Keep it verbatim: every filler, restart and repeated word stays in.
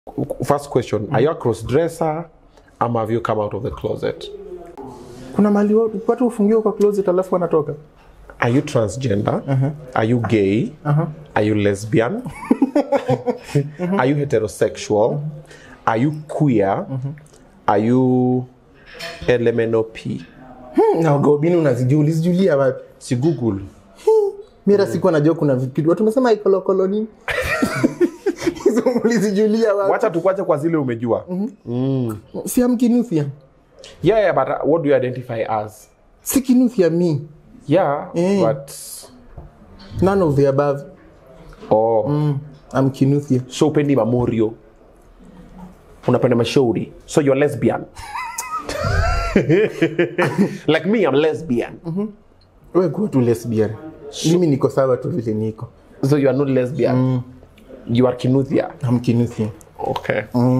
First question, mm-hmm. Are you a cross-dresser or have you come out of the closet? Kuna mali watu ufungiwa kwa closet alafu wanatoka. Are you transgender? Uh-huh. Are you gay? Uh-huh. Are you lesbian? uh-huh. Are you heterosexual? Uh-huh. Are you queer? Uh-huh. Are you L M N O P? Hmm, na ugobini unazijulia, zijulia wapi? Si Google. Mira sikuwa najua kuna vitu. Watu nasema ikolokolo nini? Hizo ulizijulia wapi? Wacha tukwache kwa zile umejua. Mm. Mm. Si am Kinuthia. Yeah, yeah, but uh, what do you identify as? Si Kinuthia me. Yeah, mm. But none of the above. Oh. Mm. I'm Kinuthia. So upendi mamorio. Unapenda mashauri. So you're lesbian. Like me, I'm lesbian. Mhm. Wewe kwa tu lesbian. So, mimi niko sawa tu vile niko. So you are not lesbian. Mm. You are Kinuthia. I'm Kinuthia. Okay. Mm.